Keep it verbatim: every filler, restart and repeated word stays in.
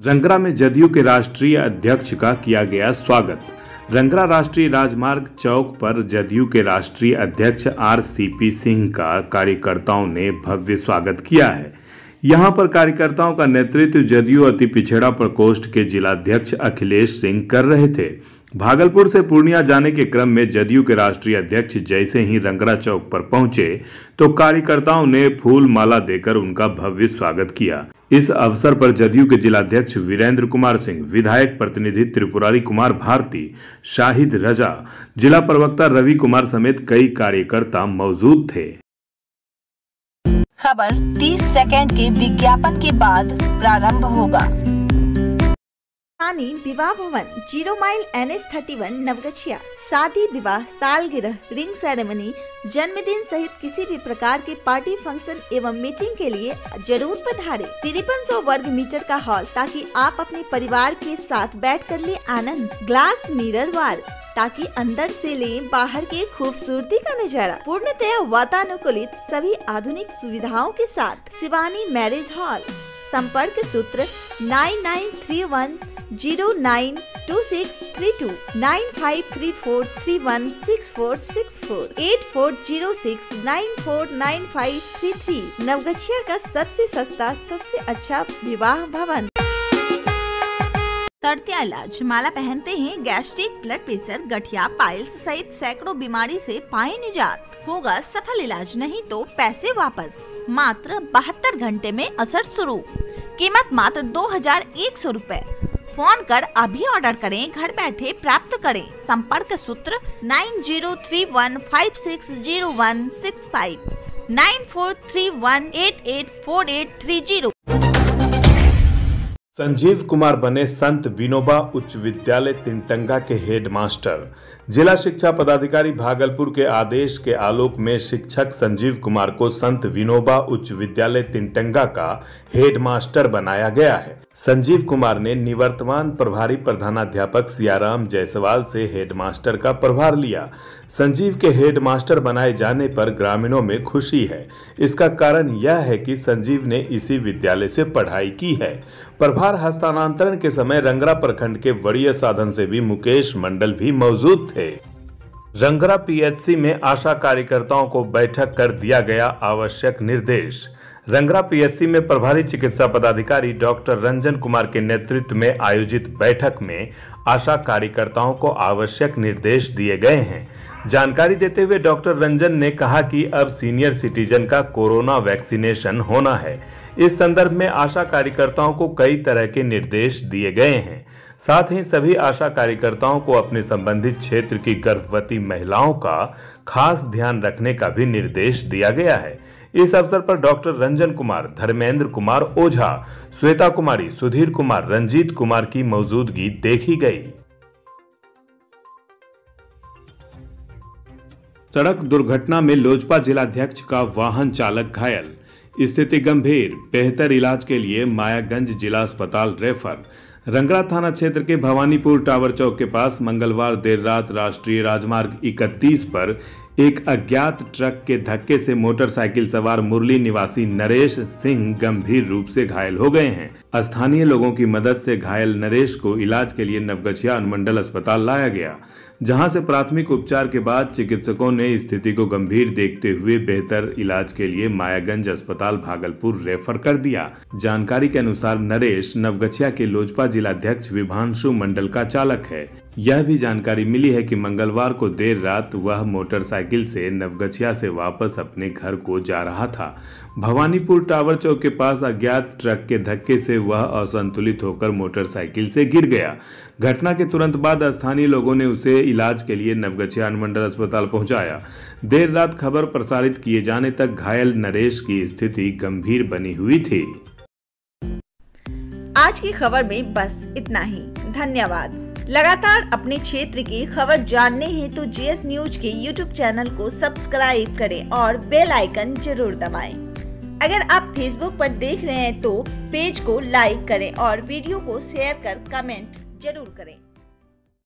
रंगरा में जदयू के राष्ट्रीय अध्यक्ष का किया गया स्वागत। रंगरा राष्ट्रीय राजमार्ग चौक पर जदयू के राष्ट्रीय अध्यक्ष आर सी पी सिंह का कार्यकर्ताओं ने भव्य स्वागत किया है। यहां पर कार्यकर्ताओं का नेतृत्व जदयू अति पिछड़ा प्रकोष्ठ के जिलाध्यक्ष अखिलेश सिंह कर रहे थे। भागलपुर से पूर्णिया जाने के क्रम में जदयू के राष्ट्रीय अध्यक्ष जैसे ही रंगरा चौक पर पहुंचे तो कार्यकर्ताओं ने फूल माला देकर उनका भव्य स्वागत किया। इस अवसर पर जदयू के जिलाध्यक्ष वीरेंद्र कुमार सिंह, विधायक प्रतिनिधि त्रिपुरारी कुमार भारती, शाहिद रजा, जिला प्रवक्ता रवि कुमार समेत कई कार्यकर्ता मौजूद थे। खबर तीस सेकंड के विज्ञापन के बाद प्रारंभ होगा। विवाह भवन, zero mile N H thirty one Naugachia. शादी, विवाह, सालगिरह, रिंग सेरेमनी, जन्मदिन सहित किसी भी प्रकार के पार्टी फंक्शन एवं मीटिंग के लिए जरूर पधारें। तिरपन सौ वर्ग मीटर का हॉल ताकि आप अपने परिवार के साथ बैठ कर ले आनंद। ग्लास मिरर वॉल ताकि अंदर से ले बाहर के खूबसूरती का नजारा। पूर्णतया वातानुकूलित सभी आधुनिक सुविधाओं के साथ शिवानी मैरिज हॉल। संपर्क सूत्र nine nine three one zero nine two six three two, nine five three four three one six four six four, eight four zero six nine four nine five three three. Naugachia का सबसे सस्ता, सबसे अच्छा विवाह भवन। तड़तिया इलाज, माला पहनते हैं गैस्ट्रिक, ब्लड प्रेशर, गठिया, पाइल्स सहित सैकड़ों बीमारी से पाए निजात। होगा सफल इलाज, नहीं तो पैसे वापस। मात्र बहत्तर घंटे में असर शुरू। कीमत मात्र दो हजार एक सौ रूपए। फोन कर अभी ऑर्डर करें, घर बैठे प्राप्त करें। संपर्क सूत्र nine zero three one five six zero one six five, nine four three one eight eight four eight three zero. Sanjeev Kumar बने संत विनोबा उच्च विद्यालय तिनटंगा के हेडमास्टर। जिला शिक्षा पदाधिकारी भागलपुर के आदेश के आलोक में शिक्षक संजीव कुमार को संत विनोबा उच्च विद्यालय तिनटंगा का हेडमास्टर बनाया गया है। संजीव कुमार ने निवर्तमान प्रभारी प्रधानाध्यापक सियाराम जायसवाल से हेडमास्टर का प्रभार लिया। संजीव के हेडमास्टर बनाए जाने पर ग्रामीणों में खुशी है। इसका कारण यह है कि संजीव ने इसी विद्यालय से पढ़ाई की है। प्रभार हस्तांतरण के समय रंगरा प्रखंड के वरीय साधन सेवी मुकेश मंडल भी मौजूद थे। रंगरा पी एच सी में आशा कार्यकर्ताओं को बैठक कर दिया गया आवश्यक निर्देश। रंगरा पी एच सी में प्रभारी चिकित्सा पदाधिकारी डॉक्टर रंजन कुमार के नेतृत्व में आयोजित बैठक में आशा कार्यकर्ताओं को आवश्यक निर्देश दिए गए हैं। जानकारी देते हुए डॉक्टर रंजन ने कहा कि अब सीनियर सिटीजन का कोरोना वैक्सीनेशन होना है। इस संदर्भ में आशा कार्यकर्ताओं को कई तरह के निर्देश दिए गए हैं। साथ ही सभी आशा कार्यकर्ताओं को अपने संबंधित क्षेत्र की गर्भवती महिलाओं का खास ध्यान रखने का भी निर्देश दिया गया है। इस अवसर पर डॉक्टर रंजन कुमार, धर्मेंद्र कुमार ओझा, श्वेता कुमारी, सुधीर कुमार, रंजीत कुमार की मौजूदगी देखी गई। सड़क दुर्घटना में लोजपा जिलाध्यक्ष का वाहन चालक घायल, स्थिति गंभीर, बेहतर इलाज के लिए मायागंज जिला अस्पताल रेफर। रंगरा थाना क्षेत्र के भवानीपुर टावर चौक के पास मंगलवार देर रात राष्ट्रीय राजमार्ग इकतीस पर एक अज्ञात ट्रक के धक्के से मोटरसाइकिल सवार मुरली निवासी नरेश सिंह गंभीर रूप से घायल हो गए हैं। स्थानीय लोगों की मदद से घायल नरेश को इलाज के लिए नवगछिया अनुमंडल अस्पताल लाया गया, जहां से प्राथमिक उपचार के बाद चिकित्सकों ने स्थिति को गंभीर देखते हुए बेहतर इलाज के लिए मायागंज अस्पताल भागलपुर रेफर कर दिया। जानकारी के अनुसार नरेश नवगछिया के लोजपा जिलाध्यक्ष विभांशु मंडल का चालक है। यह भी जानकारी मिली है कि मंगलवार को देर रात वह मोटरसाइकिल से नवगछिया से वापस अपने घर को जा रहा था। भवानीपुर टावर चौक के पास अज्ञात ट्रक के धक्के से वह असंतुलित होकर मोटरसाइकिल से गिर गया। घटना के तुरंत बाद स्थानीय लोगों ने उसे इलाज के लिए नवगछिया अनुमंडल अस्पताल पहुंचाया। देर रात खबर प्रसारित किए जाने तक घायल नरेश की स्थिति गंभीर बनी हुई थी। आज की खबर में बस इतना ही। धन्यवाद। लगातार अपने क्षेत्र की खबर जानने हेतु जी एस न्यूज के यूट्यूब चैनल को सब्सक्राइब करें और बेल आइकन जरूर दबाएं। अगर आप फेसबुक पर देख रहे हैं तो पेज को लाइक करें और वीडियो को शेयर कर कमेंट जरूर करें।